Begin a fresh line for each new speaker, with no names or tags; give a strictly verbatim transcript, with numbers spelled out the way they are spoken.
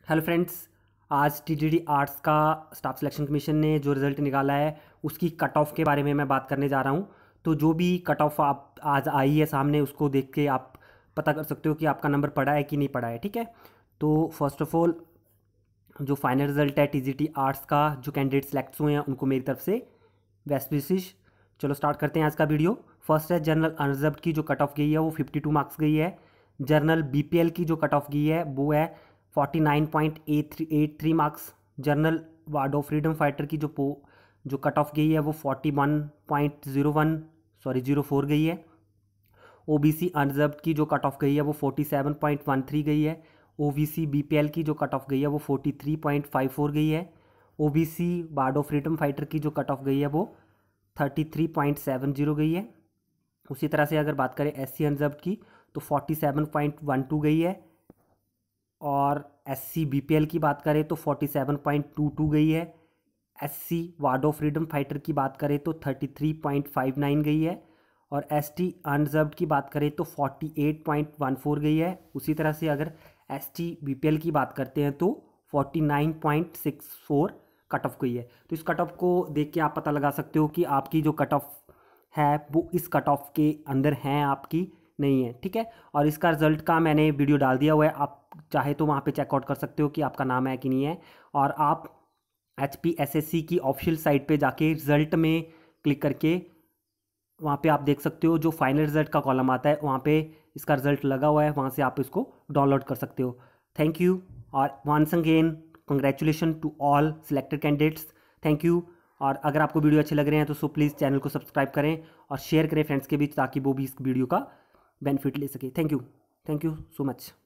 Hello friends, आज TGT arts का staff selection commission ने जो रिज़ल्ट निकाला है उसकी कट ऑफ के बारे में मैं बात करने जा रहा हूँ। तो जो भी कट ऑफ आप आज आई है सामने, उसको देख के आप पता कर सकते हो कि आपका नंबर पड़ा है कि नहीं पड़ा है। ठीक है, तो फर्स्ट ऑफ ऑल जो फाइनल रिजल्ट है टीजीटी आर्ट्स का, जो कैंडिडेट सेलेक्ट हुए हैं उनको मेरी तरफ से बेस्ट विशेष। चलो स्टार्ट करते हैं आज का वीडियो। फर्स्ट है जनरल अनरिजर्व्ड की जो कट ऑफ गई है वो फिफ्टी टू मार्क्स गई है। जनरल बीपीएल की जो कट ऑफ गई है वो है forty nine point eight three eight three marks. General ward of freedom fighter की जो पो जो कट ऑफ गई है वो forty one point zero one sorry zero four गई है। ओबीसी अनरिजर्व्ड की जो कट ऑफ गई है वो forty seven point one three गई है। ओबीसी बीपीएल की जो कट ऑफ गई है वो forty three point five four गई है। OBC ward of freedom fighter की जो कट ऑफ गई है वो thirty three point seven zero गई है। उसी तरह से अगर बात करें एस सी अनरिजर्व्ड की तो forty seven point one two गई है। और S C B P L की बात करें तो forty seven point two two गई है। S C ward of freedom fighter की बात करें तो thirty three point five nine गई है। और एस टी अनरिजर्व्ड की बात करें तो forty eight point one four गई है। उसी तरह से अगर S T B P L की बात करते हैं तो forty nine point six four cut off गई है। तो इस कट ऑफ को देख के आप पता लगा सकते हो कि आपकी जो कट ऑफ है वो इस कट ऑफ के अंदर हैं आपकी नहीं है। ठीक है, और इसका रिजल्ट का मैंने वीडियो डाल दिया हुआ है, आप चाहे तो वहाँ पे चेकआउट कर सकते हो कि आपका नाम है कि नहीं है। और आप H P S S C की ऑफिशियल साइट पे जाके रिजल्ट में क्लिक करके वहाँ पे आप देख सकते हो जो फाइनल रिजल्ट का कॉलम आता है, वहाँ पे इसका रिजल्ट लगा हुआ है, वहाँ से आप इसको डाउनलोड कर सकते हो। थैंक यू और once again congratulation to all selected candidates. Thank you. और अगर आपको वीडियो अच्छे लग रहे हैं तो सो प्लीज़ चैनल को सब्सक्राइब करें और शेयर करें फ्रेंड्स के बीच, ताकि वो भी इस वीडियो का बेनिफिट ले सके। Thank you thank you so much.